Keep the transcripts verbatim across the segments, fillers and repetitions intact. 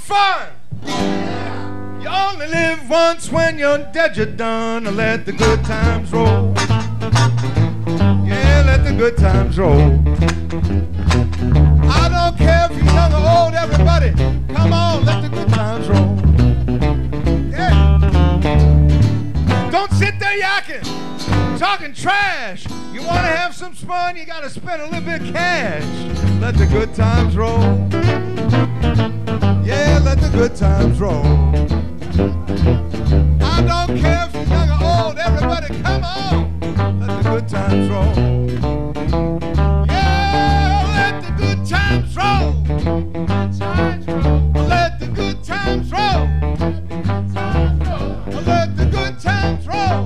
fun. You only live once, when you're dead you're done. Let the good times roll. Yeah, let the good times roll. I don't care if you're young or old, everybody, come on, let the good times roll. Yeah. Don't sit there yakking, talking trash. You want to have some fun, you got to spend a little bit of cash. Let the good times roll. Yeah, let the good times roll. I don't care if you're young or old, everybody come on, let the good times roll. Yeah, let the good times roll. Let the good times roll. Let the good times roll.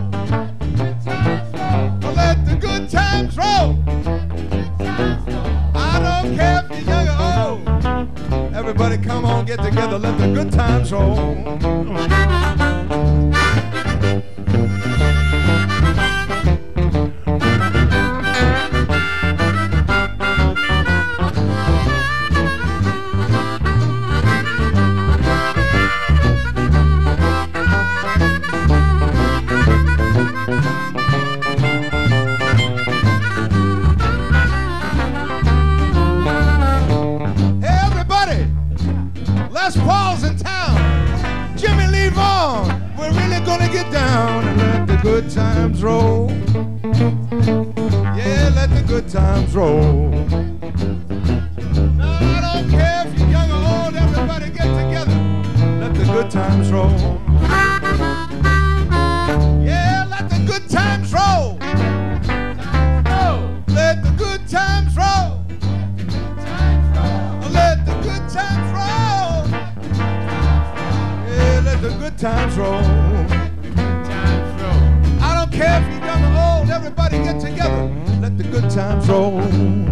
Let the good times roll. I don't care if you're young or old, everybody come on, get together, let the good times roll. Les Paul's in town. Jimmy Lee Vaughn. We're really gonna get down and let the good times roll. Yeah, let the good times roll. No, I don't care if you're young or old, everybody get together. Let the good times roll. Yeah, let the good times roll. Let the good times roll. Let the good times roll. Let the good times roll. I don't care if you're young or old, everybody get together. Let the good times roll.